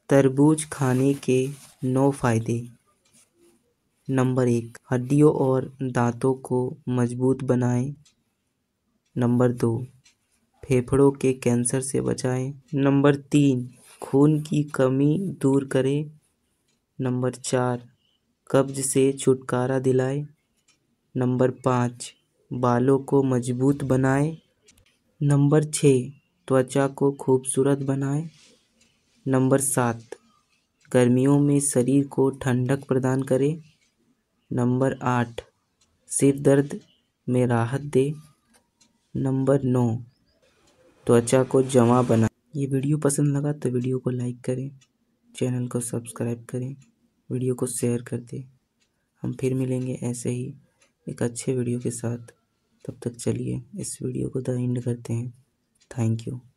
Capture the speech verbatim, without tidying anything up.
तरबूज खाने के नौ फायदे। नंबर एक, हड्डियों और दांतों को मजबूत बनाए। नंबर दो, फेफड़ों के कैंसर से बचाए। नंबर तीन, खून की कमी दूर करे। नंबर चार, कब्ज से छुटकारा दिलाए। नंबर पाँच, बालों को मजबूत बनाए। नंबर छः, त्वचा को खूबसूरत बनाए। नंबर सात, गर्मियों में शरीर को ठंडक प्रदान करे। नंबर आठ, सिर दर्द में राहत दे। नंबर नौ, त्वचा को जमा बनाए। ये वीडियो पसंद लगा तो वीडियो को लाइक करें, चैनल को सब्सक्राइब करें, वीडियो को शेयर कर दें। हम फिर मिलेंगे ऐसे ही एक अच्छे वीडियो के साथ। तब तक चलिए इस वीडियो को द एंड करते हैं। Thank you.